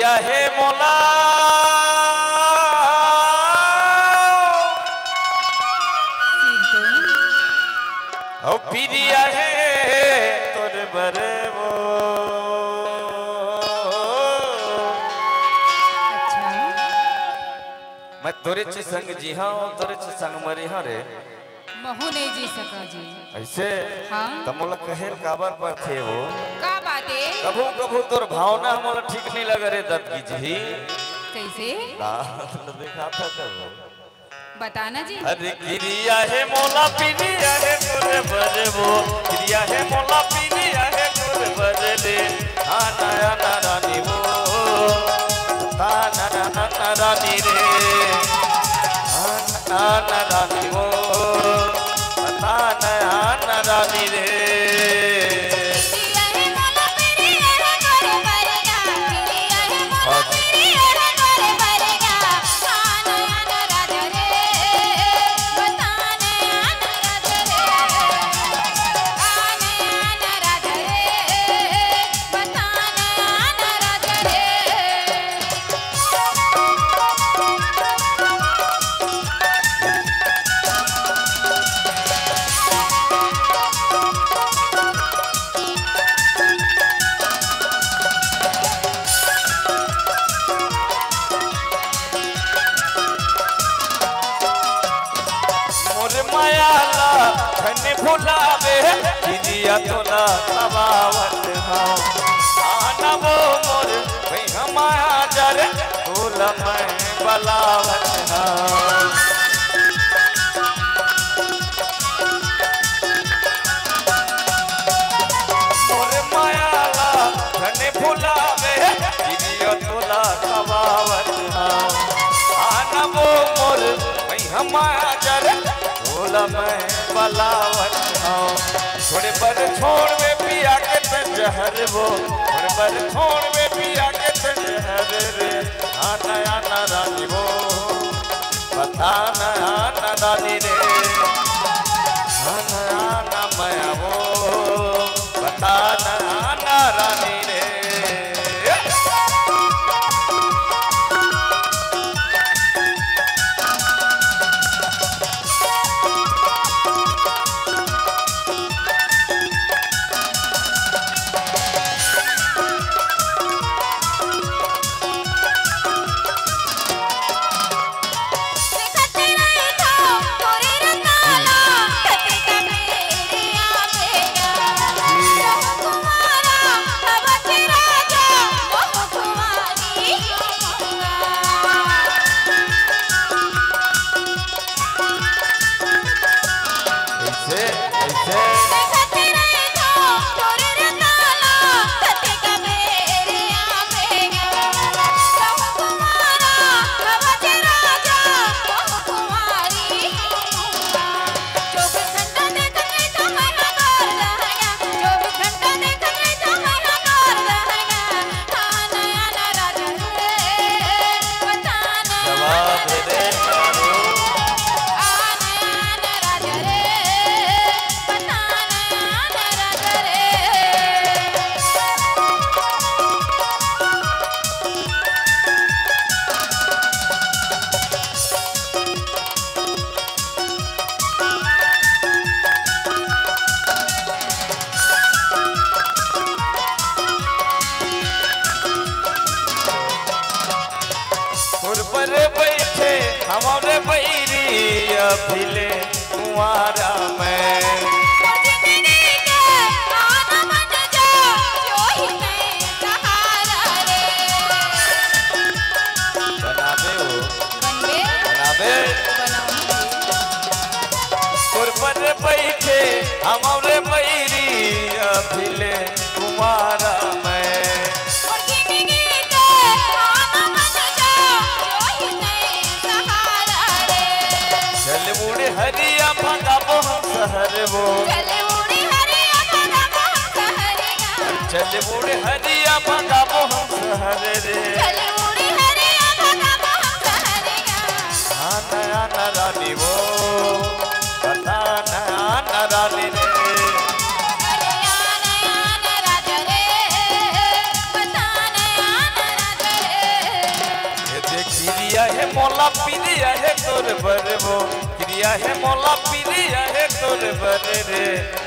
पिरिया है मोला ओ पिरिया है तोर बरे वो मैं तोरे चे संग जी हाँ तोरे चे संग मरी हाँ रे महू नहीं जी सका जी ऐसे हाँ तमोला कहेर काबर पर थे वो का बाते कभू कभू तोर भावना मोला ठीक नहीं लग रे दत्त की जी कैसे देखा था कब बताना जी अरे किरिया है मोला पिरिया है तोरे बरे वो किरिया है मोला पिरिया है तोरे बरे ले हाँ नया नारानी वो रानी रे रानी वो रानी रे मायाला धन भुलावे किरिया तोला सबावत हाँ आना वो मोर भैया माया जर तोला मैं बलावत हाँ मोर मायाला धन भुलावे किरिया तोला सबावत हाँ आना वो मोर भैया माया जर मैं बलावत हाँ थोड़े पर छोड़ में पिया के तजहर वो थोड़े पर छोड़ में पिया के तजहर रे हाँ नया नारानी वो बता नया नारानी रे हाँ नया ना माया वो बता नया नारानी रे बैठे हमारे बैरी अभिले कुंवारा में बनाबे हो बनाबे पर बैठे हमारे बैरी अभिले कुंवारा में हरिया भगाबो हम शहर वो चले बूढ़े हरिया भगाबो हम शहर रे हाँ नया नारानी वो बता नया नारानी रे तोर बर वो क्रिया है मौला प्रिया है तोर बर रे